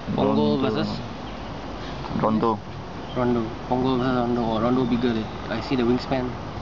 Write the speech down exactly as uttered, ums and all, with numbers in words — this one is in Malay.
Pongo versus Rondo. Rondo. Pongo versus Rondo. Or Rondo bigger. I see the wingspan.